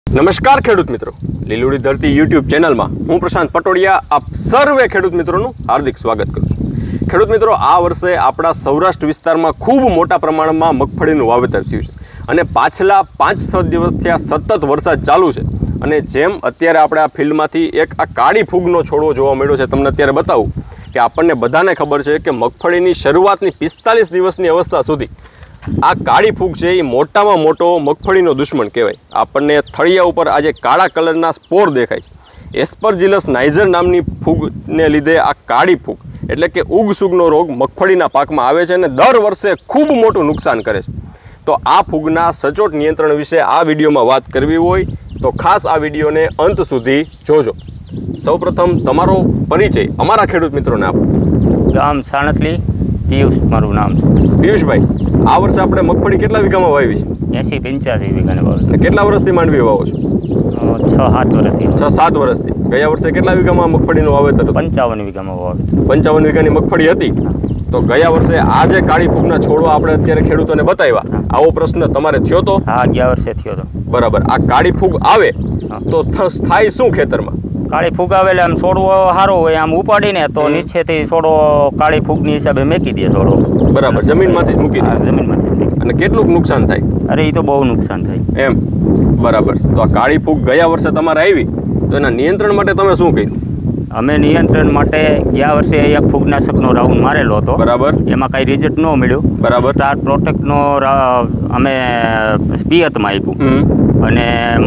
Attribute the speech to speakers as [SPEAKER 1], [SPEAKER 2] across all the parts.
[SPEAKER 1] નમસ્કાર ખેડૂત મિત્રો, લીલુડી ધરતી યુટ્યુબ ચેનલમાં હું પ્રશાંત પટોડિયા આપ સર્વે ખેડૂત મિત્રોનું હાર્દિક સ્વાગત કરું છું। ખેડૂત મિત્રો, આ વર્ષે આપણા સૌરાષ્ટ્ર વિસ્તારમાં ખૂબ મોટા પ્રમાણમાં મગફળીનું વાવેતર થયું છે અને પાછલા 5-6 દિવસથી આ સતત વરસાદ ચાલુ છે અને જેમ અત્યારે આપણે આ ફિલ્ડમાંથી એક આ કાળી ફૂગનો છોડવો જોવા મળ્યો છે, તમને અત્યારે બતાવું કે આપણને બધાને ખબર છે કે મગફળીની શરૂઆતની 45 દિવસની અવસ્થા સુધી આ કાળી ફૂગ છે એ મોટામાં મોટો મગફળીનો દુશ્મન કહેવાય। આપણને થળિયા ઉપર આ જે કાળા કલરના સ્પોર દેખાય છે, એસ્પરજીલસ નાઇજર નામની ફૂગને લીધે આ કાળી ફૂગ એટલે કે ઉગસુગનો રોગ મગફળીના પાકમાં આવે છે અને દર વર્ષે ખૂબ મોટું નુકસાન કરે છે। તો આ ફૂગના સચોટ નિયંત્રણ વિશે આ વિડીયોમાં વાત કરવી હોય તો ખાસ આ વિડીયોને અંત સુધી જોજો। સૌપ્રથમ તમારો પરિચય અમારા ખેડૂત મિત્રોને આપો।
[SPEAKER 2] ગામ સાણસલી, પિયુષ મારું નામ છે।
[SPEAKER 1] પિયુષભાઈ, આ વર્ષે આપણે મગફળી કેટલા વીઘામાં વાવી છે?
[SPEAKER 2] 80-85 વીઘાને વાવી।
[SPEAKER 1] અને કેટલા વર્ષથી માંડવી વાવો છો?
[SPEAKER 2] 6-7 વર્ષથી।
[SPEAKER 1] 6-7 વર્ષથી। ગયા વર્ષે કેટલા વીઘામાં મગફળીનું વાવેતર હતું?
[SPEAKER 2] 55 વીઘામાં વાવી।
[SPEAKER 1] 55 વીઘાની મગફળી હતી। તો ગયા વર્ષે આ જે કાળી ફૂગના છોડવા આપણે અત્યારે ખેડૂતોને બતાવ્યા, આવો પ્રશ્ન તમારે થયો તો?
[SPEAKER 2] હા, ગયા વર્ષે થયો હતો।
[SPEAKER 1] બરાબર। આ કાળી ફૂગ આવે તો થાય શું ખેતરમાં?
[SPEAKER 2] કાળી ફૂગ આવે એટલે આમ છોડવો સારો હોય, આમ ઉપાડીને તો નીચેથી છોડવો કાળી ફૂગની હિસાબે મેકી દે છોડવો।
[SPEAKER 1] બરાબર, જમીનમાંથી જ મૂકી દે?
[SPEAKER 2] જમીનમાંથી।
[SPEAKER 1] અને કેટલુંક નુકસાન થાય?
[SPEAKER 2] અરે એ તો બહુ નુકસાન થાય
[SPEAKER 1] એમ? બરાબર। તો આ કાળી ફૂગ ગયા વર્ષે તમારે આવી તો એના નિયંત્રણ માટે તમે શું કર્યું?
[SPEAKER 2] અમે નિયંત્રણ માટે ગયા વર્ષે એક ફૂગનાશકનો રાઉન્ડ મારેલો હતો।
[SPEAKER 1] બરાબર।
[SPEAKER 2] એમાં કાંઈ રિઝલ્ટ ન મળ્યું।
[SPEAKER 1] બરાબર।
[SPEAKER 2] સ્ટાર પ્રોટેક્ટનો અમે પિયતમાં આપ્યું અને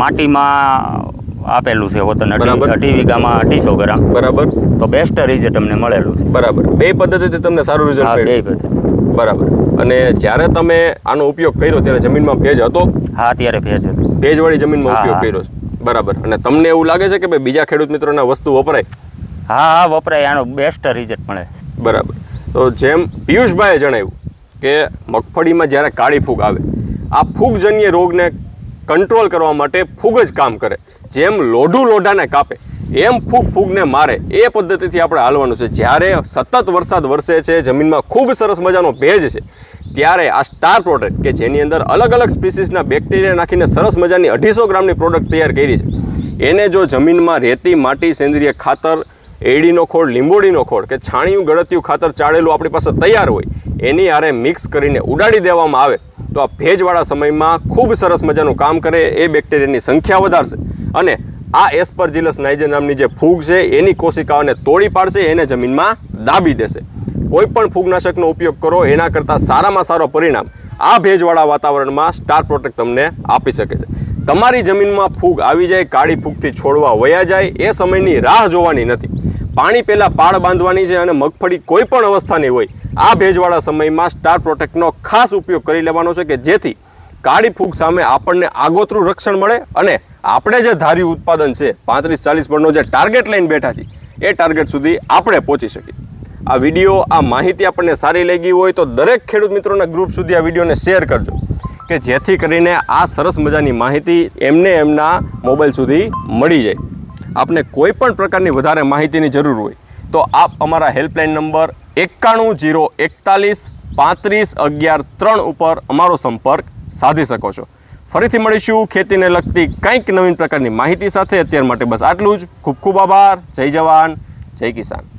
[SPEAKER 2] માટીમાં આપેલું છે હોતન 2.5 વીઘામાં 250 ગ્રામ।
[SPEAKER 1] બરાબર।
[SPEAKER 2] તો બેસ્ટ રિઝલ્ટ અમને મળેલું છે।
[SPEAKER 1] બરાબર। બે પદ્ધતિથી તમને સારું રિઝલ્ટ
[SPEAKER 2] હા, બે
[SPEAKER 1] મળ્યું?
[SPEAKER 2] પદ્ધતિ।
[SPEAKER 1] બરાબર। અને જ્યારે તમે આનો ઉપયોગ કર્યો ત્યારે જમીનમાં ભેજ હતો?
[SPEAKER 2] હા, અત્યારે ભેજ હતો।
[SPEAKER 1] ભેજવાળી જમીનમાં
[SPEAKER 2] હા,
[SPEAKER 1] ઉપયોગ કર્યો છે? બરાબર। અને તમને એવું લાગે છે કે ભાઈ બીજા ખેડૂત મિત્રોને વસ્તુ વપરાય?
[SPEAKER 2] હા, વપરાય, આનો બેસ્ટ રિઝલ્ટ મળે।
[SPEAKER 1] બરાબર। તો જેમ પિયુષભાઈએ જણાવ્યું કે મગફળીમાં જ્યારે કાળી ફૂગ આવે, આ ફૂગજન્ય રોગને કંટ્રોલ કરવા માટે ફૂગ જ કામ કરે। જેમ લોઢું લોઢાને કાપે એમ ફૂગ ફૂગને મારે, એ પદ્ધતિથી આપણે હાલવાનું છે। જ્યારે સતત વરસાદ વરસે છે, જમીનમાં ખૂબ સરસ મજાનો ભેજ છે, ત્યારે આ સ્ટાર પ્રોટેક્ટ કે જેની અંદર અલગ અલગ સ્પીસીસના બેક્ટેરિયા નાખીને સરસ મજાની 250 ગ્રામની પ્રોડક્ટ તૈયાર કરી છે, એને જો જમીનમાં રેતી, માટી, સેન્દ્રિય ખાતર, એડીનો ખોળ, લીંબોડીનો ખોળ કે છાણિયું ગળતિયું ખાતર ચાળેલું આપણી પાસે તૈયાર હોય, એની હારે મિક્સ કરીને ઉડાડી દેવામાં આવે તો આ ભેજવાળા સમયમાં ખૂબ સરસ મજાનું કામ કરે, એ બેક્ટેરિયાની સંખ્યા વધારશે અને આ એસ્પરજીલસ નાઇજર નામની જે ફૂગ છે એની કોશિકાઓને તોડી પાડશે, એને જમીનમાં દાબી દેશે। કોઈ પણ ફૂગનાશકનો ઉપયોગ કરો એના કરતાં સારામાં સારો પરિણામ આ ભેજવાળા વાતાવરણમાં સ્ટાર પ્રોટેક્ટ તમને આપી શકે છે। તમારી જમીનમાં ફૂગ આવી જાય, કાળી ફૂગથી છોડવા વયા જાય, એ સમયની રાહ જોવાની નથી, પાણી પહેલાં પાળ બાંધવાની છે અને મગફળી કોઈ પણ અવસ્થાની હોય, આ ભેજવાળા સમયમાં સ્ટાર પ્રોટેક્ટનો ખાસ ઉપયોગ કરી લેવાનો છે કે જેથી કાળી ફૂગ સામે આપણને આગોતરું રક્ષણ મળે અને આપણે જે ધાર્યું ઉત્પાદન છે 35-40 મણનો જે ટાર્ગેટ લઈને બેઠા છીએ, એ ટાર્ગેટ સુધી આપણે પહોંચી શકીએ। આ વિડીયો, આ માહિતી આપણને સારી લાગી હોય તો દરેક ખેડૂત મિત્રોના ગ્રુપ સુધી આ વિડીયોને શેર કરજો કે જેથી કરીને આ સરસ મજાની માહિતી એમને એમના મોબાઈલ સુધી મળી જાય। આપને કોઈ પણ પ્રકારની વધારે માહિતીની જરૂર હોય તો આપ અમારા હેલ્પલાઇન નંબર 91 041 35 11 3 ઉપર અમારો સંપર્ક સાધી શકો છો। ફરીથી મળીશું ખેતીને લગતી કંઈક નવીન પ્રકારની માહિતી સાથે। અત્યાર માટે બસ આટલું જ। ખૂબ ખૂબ આભાર। જય જવાન, જય કિસાન।